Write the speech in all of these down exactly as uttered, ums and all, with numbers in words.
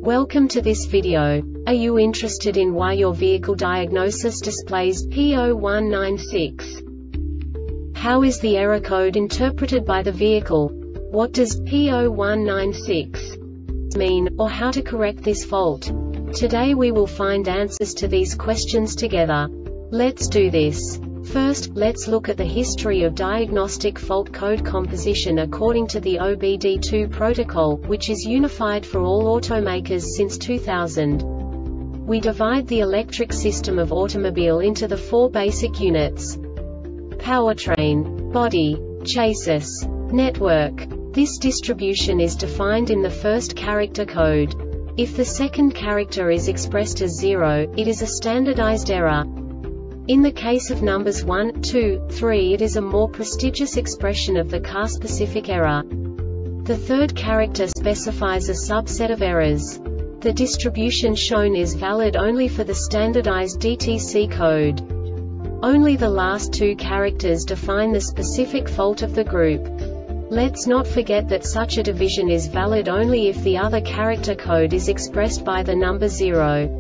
Welcome to this video. Are you interested in why your vehicle diagnosis displays P zero one nine six? How is the error code interpreted by the vehicle? What does P zero one nine six mean, or how to correct this fault? Today we will find answers to these questions together. Let's do this. First, let's look at the history of diagnostic fault code composition according to the O B D two protocol, which is unified for all automakers since two thousand. We divide the electric system of automobile into the four basic units: powertrain, body, chassis, network. This distribution is defined in the first character code. If the second character is expressed as zero, it is a standardized error. In the case of numbers one, two, three, it is a more prestigious expression of the car-specific error. The third character specifies a subset of errors. The distribution shown is valid only for the standardized D T C code. Only the last two characters define the specific fault of the group. Let's not forget that such a division is valid only if the other character code is expressed by the number zero.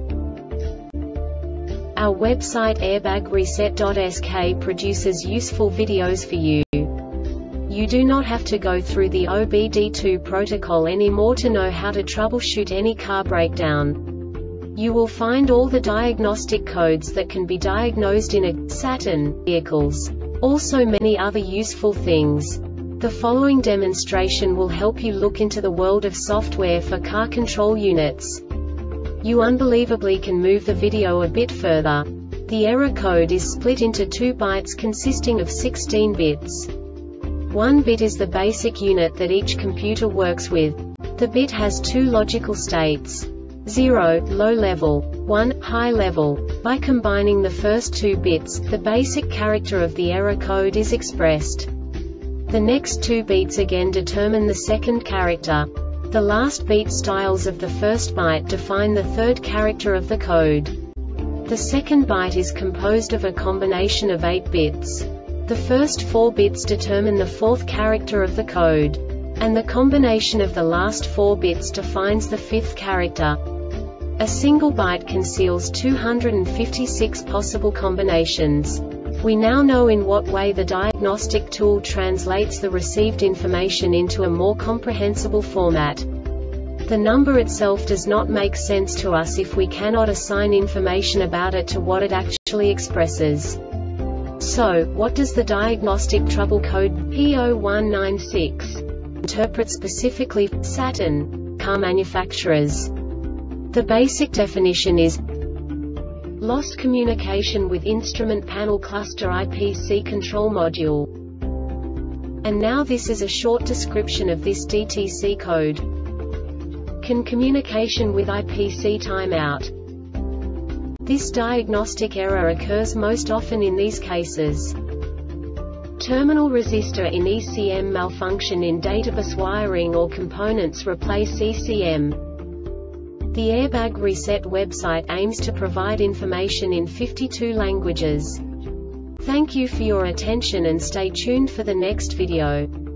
Our website airbag reset dot S K produces useful videos for you. You do not have to go through the O B D two protocol anymore to know how to troubleshoot any car breakdown. You will find all the diagnostic codes that can be diagnosed in a Saturn vehicles. Also many other useful things. The following demonstration will help you look into the world of software for car control units. You unbelievably can move the video a bit further. The error code is split into two bytes consisting of sixteen bits. One bit is the basic unit that each computer works with. The bit has two logical states: zero, low level, one, high level. By combining the first two bits, the basic character of the error code is expressed. The next two bits again determine the second character. The last beat styles of the first byte define the third character of the code. The second byte is composed of a combination of eight bits. The first four bits determine the fourth character of the code. And the combination of the last four bits defines the fifth character. A single byte conceals two hundred fifty-six possible combinations. We now know in what way the diagnostic tool translates the received information into a more comprehensible format. The number itself does not make sense to us if we cannot assign information about it to what it actually expresses. So, what does the diagnostic trouble code P zero one nine six interpret specifically for Saturn car manufacturers? The basic definition is lost communication with instrument panel cluster I P C control module. And now this is a short description of this D T C code. Can communication with I P C timeout. This diagnostic error occurs most often in these cases: terminal resistor in E C M malfunction in databus wiring or components replace E C M. The Airbag Reset website aims to provide information in fifty-two languages. Thank you for your attention and stay tuned for the next video.